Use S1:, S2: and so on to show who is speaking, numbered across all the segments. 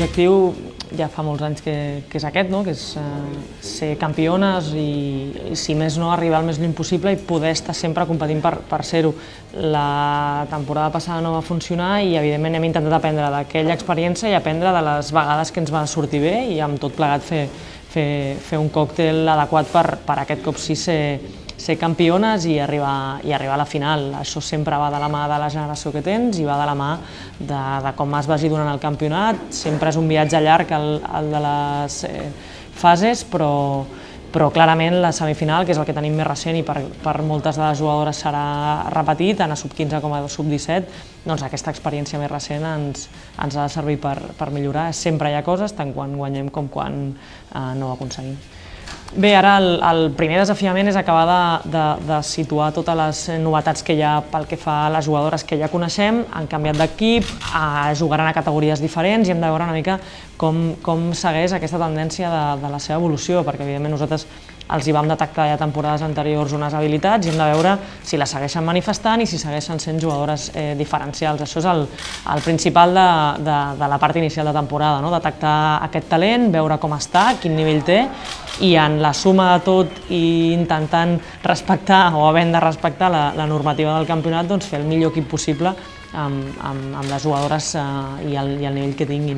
S1: objectiu ja fa molts anys que és aquest, que és ser campiones i, si més no, arribar al més lluny possible i poder estar sempre competint per ser-ho. La temporada passada no va funcionar i, evidentment, hem intentat aprendre d'aquella experiència i aprendre de les vegades que ens va sortir bé i, amb tot plegat, fer un còctel adequat per aquest cop sí ser campiones i arribar a la final. Això sempre va de la mà de la generació que tens i va de la mà de com es vagi donant el campionat. Sempre és un viatge llarg el de les fases, però clarament la semifinal, que és el que tenim més recent i per moltes de les jugadores serà repetit, tant a sub-15 com a sub-17, doncs aquesta experiència més recent ens ha de servir per millorar. Sempre hi ha coses, tant quan guanyem com quan no ho aconseguim. Bé, ara el primer desafiament és acabar de situar totes les novetats que hi ha pel que fa a les jugadores que ja coneixem. Han canviat d'equip, jugaran a categories diferents i hem de veure una mica com segueix aquesta tendència de la seva evolució, perquè, evidentment, nosaltres els hi vam detectar ja temporades anteriors unes habilitats i hem de veure si les segueixen manifestant i si segueixen sent jugadores diferencials. Això és el principal de la part inicial de temporada, detectar aquest talent, veure com està, quin nivell té, i en la suma de tot i intentant respectar o havent de respectar la normativa del campionat, doncs fer el millor equip possible amb les jugadores i el nivell que tinguin.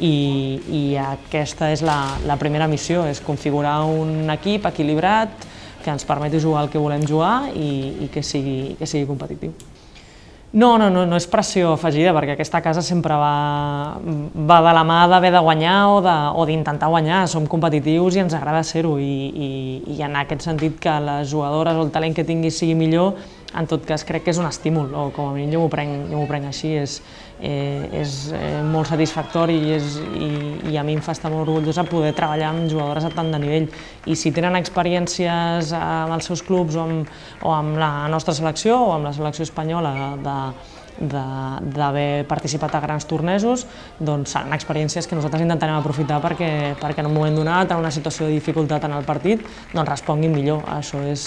S1: I aquesta és la primera missió, és configurar un equip equilibrat que ens permeti jugar el que volem jugar i que sigui competitiu. No és pressió afegida, perquè aquesta casa sempre va de la mà d'haver de guanyar o d'intentar guanyar. Som competitius i ens agrada ser-ho, i en aquest sentit que les jugadores o el talent que tinguis sigui millor, en tot cas crec que és un estímul, o com a mínim jo m'ho prenc així. És molt satisfactori i a mi em fa estar molt orgullosa poder treballar amb jugadores de tant de nivell, i si tenen experiències amb els seus clubs o amb la nostra selecció o amb la selecció espanyola d'haver participat a grans tornejos, doncs seran experiències que nosaltres intentarem aprofitar perquè en un moment donat, en una situació de dificultat en el partit, doncs responguin millor. Això és,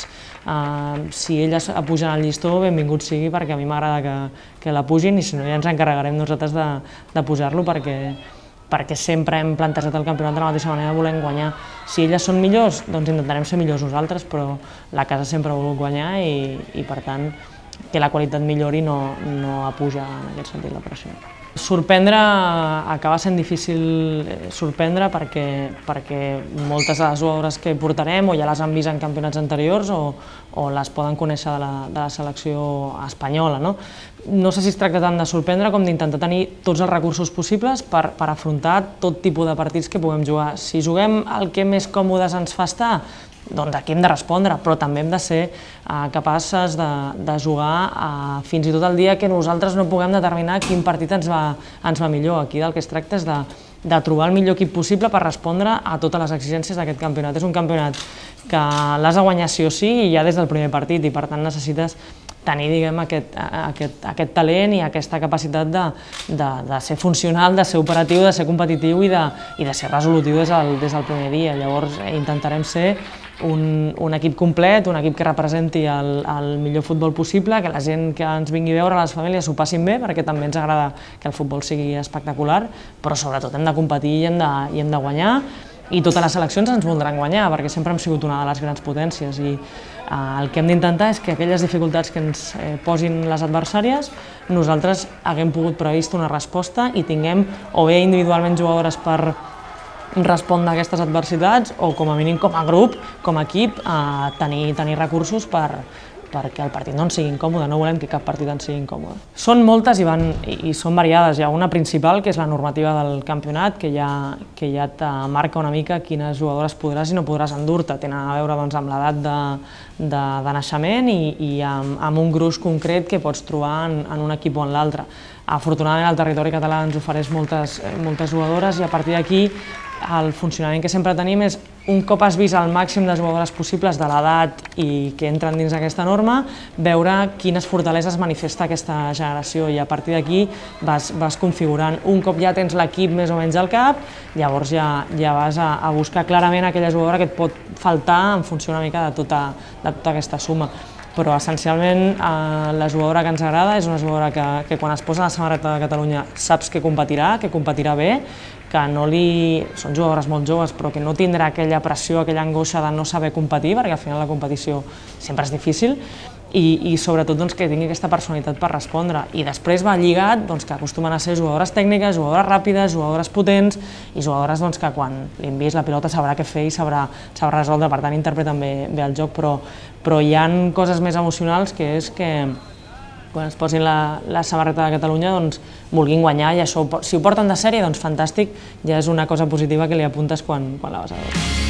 S1: si elles pugen al llistó, benvingut sigui, perquè a mi m'agrada que la pugin, i si no ja ens encarregarem nosaltres de pujar-lo, perquè sempre hem plantejat el campionat de la mateixa manera, volem guanyar. Si elles són millors, doncs intentarem ser millors nosaltres, però la casa sempre ha volgut guanyar i per tant, que la qualitat millori no apuja en aquest sentit la pressió. Sorprendre acaba sent difícil sorprendre perquè moltes de les jugadores que portarem o ja les han vist en campionats anteriors o les poden conèixer de la selecció espanyola. No sé si es tracta tant de sorprendre com d'intentar tenir tots els recursos possibles per afrontar tot tipus de partits que puguem jugar. Si juguem el que més còmodes ens fa estar, doncs aquí hem de respondre, però també hem de ser capaces de jugar fins i tot el dia que nosaltres no puguem determinar quin partit ens va millor. Aquí del que es tracta és de trobar el millor equip possible per respondre a totes les exigències d'aquest campionat. És un campionat que l'has de guanyar sí o sí i ja des del primer partit, i per tant necessites tenir, diguem, aquest talent i aquesta capacitat de ser funcional, de ser operatiu, de ser competitiu i de ser resolutiu des del primer dia. Llavors intentarem ser un equip complet, un equip que representi el millor futbol possible, que la gent que ens vingui a veure, les famílies, s'ho passin bé, perquè també ens agrada que el futbol sigui espectacular, però sobretot hem de competir i hem de guanyar, i totes les seleccions ens voldran guanyar, perquè sempre hem sigut una de les grans potències, i el que hem d'intentar és que aquelles dificultats que ens posin les adversàries, nosaltres haguem pogut previst una resposta i tinguem o bé individualment jugadores per respondre a aquestes adversitats o com a mínim com a grup, com a equip, tenir recursos perquè el partit no ens sigui incòmode. No volem que cap partit ens sigui incòmode. Són moltes i són variades. Hi ha una principal, que és la normativa del campionat, que ja et marca una mica quines jugadores podràs i no podràs endur-te. Tenen a veure amb l'edat de naixement i amb un gruix concret que pots trobar en un equip o en l'altre. Afortunadament el territori català ens ofereix moltes jugadores, i a partir d'aquí el funcionament que sempre tenim és, un cop has vist el màxim de jugadores possibles de l'edat i que entren dins aquesta norma, veure quines fortaleses manifesta aquesta generació, i a partir d'aquí vas configurant. Un cop ja tens l'equip més o menys al cap, llavors ja vas a buscar clarament aquella jugadora que et pot faltar en funció una mica de tota aquesta suma. Però essencialment la jugadora que ens agrada és una jugadora que quan es posa la samarreta de Catalunya saps que competirà bé, són jugadores molt joves, però que no tindrà aquella pressió, aquella angoixa de no saber competir, perquè al final la competició sempre és difícil, i sobretot que tingui aquesta personalitat per respondre. I després va lligat que acostumen a ser jugadores tècniques, jugadores ràpides, jugadores potents i jugadores que quan li envies la pilota sabrà què fer i sabrà resoldre, per tant interpreten bé el joc, però hi ha coses més emocionals, que és que quan es posin la samarreta de Catalunya vulguin guanyar, i això, si ho porten de sèrie, fantàstic, ja és una cosa positiva que li apuntes quan la vas a veure.